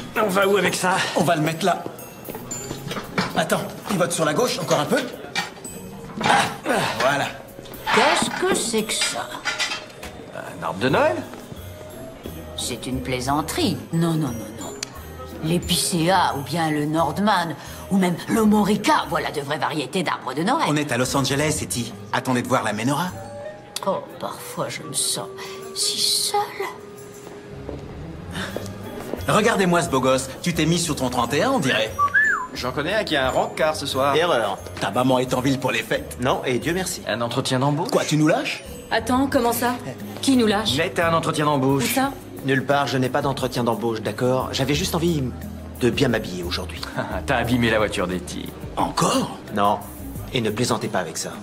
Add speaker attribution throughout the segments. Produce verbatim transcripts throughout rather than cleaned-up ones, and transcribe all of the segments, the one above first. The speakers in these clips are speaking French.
Speaker 1: On va où avec ça?
Speaker 2: On va le mettre là. Attends, pivote sur la gauche, encore un peu. Ah, voilà.
Speaker 3: Qu'est-ce que c'est que ça?
Speaker 1: Un arbre de Noël?
Speaker 3: C'est une plaisanterie. Non, non, non, non. L'épicéa, ou bien le Nordman, ou même l'Omorica, voilà de vraies variétés d'arbres de Noël.
Speaker 2: On est à Los Angeles, Etty. Attendez de voir la menorah.
Speaker 3: Oh, parfois je me sens si seule.
Speaker 2: Regardez-moi ce beau gosse. Tu t'es mis sur ton trente et un, on dirait.
Speaker 1: J'en connais un qui a un rencard ce soir.
Speaker 2: Erreur. Ta maman est en ville pour les fêtes.
Speaker 4: Non, et Dieu merci.
Speaker 1: Un entretien d'embauche?
Speaker 2: Quoi, tu nous lâches?
Speaker 5: Attends, comment ça? Qui nous lâche?
Speaker 1: J'ai été à un entretien
Speaker 5: Où
Speaker 1: d'embauche.
Speaker 5: ça?
Speaker 4: Nulle part, je n'ai pas d'entretien d'embauche, d'accord? J'avais juste envie de bien m'habiller aujourd'hui.
Speaker 1: T'as abîmé la voiture d'Etty.
Speaker 2: Encore?
Speaker 4: Non, et ne plaisantez pas avec ça.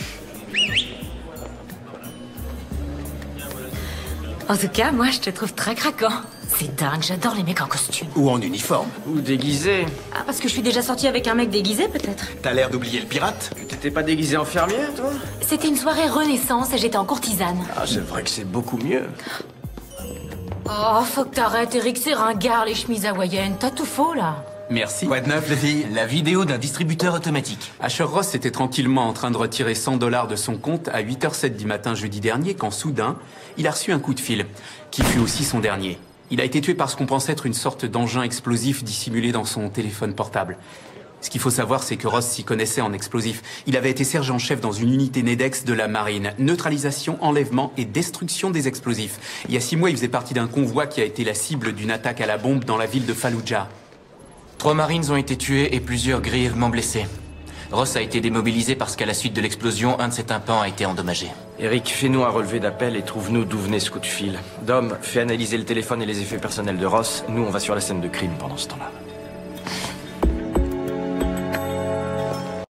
Speaker 5: En tout cas, moi, je te trouve très craquant. C'est dingue, j'adore les mecs en costume.
Speaker 2: Ou en uniforme.
Speaker 1: Ou déguisé.
Speaker 5: Ah, parce que je suis déjà sortie avec un mec déguisé, peut-être?
Speaker 2: T'as l'air d'oublier le pirate.
Speaker 1: Tu t'étais pas déguisé en fermière, toi?
Speaker 5: C'était une soirée renaissance et j'étais en courtisane.
Speaker 1: Ah, c'est vrai que c'est beaucoup mieux.
Speaker 5: Oh, faut que t'arrêtes, Eric, c'est ringard, les chemises hawaïennes. T'as tout faux, là.
Speaker 6: Merci.
Speaker 2: Quoi de neuf, les filles?
Speaker 6: La vidéo d'un distributeur automatique. Asher Ross était tranquillement en train de retirer cent dollars de son compte à huit heures zéro sept du matin jeudi dernier quand soudain, il a reçu un coup de fil, qui fut aussi son dernier. Il a été tué par ce qu'on pense être une sorte d'engin explosif dissimulé dans son téléphone portable. Ce qu'il faut savoir, c'est que Ross s'y connaissait en explosifs. Il avait été sergent-chef dans une unité NEDEX de la marine. Neutralisation, enlèvement et destruction des explosifs. Il y a six mois, il faisait partie d'un convoi qui a été la cible d'une attaque à la bombe dans la ville de Fallujah.
Speaker 7: Trois Marines ont été tués et plusieurs grièvement blessés. Ross a été démobilisé parce qu'à la suite de l'explosion, un de ses tympans a été endommagé.
Speaker 1: Eric, fais-nous un relevé d'appel et trouve-nous d'où venait ce coup de fil. Dom, fais analyser le téléphone et les effets personnels de Ross. Nous, on va sur la scène de crime pendant ce temps-là.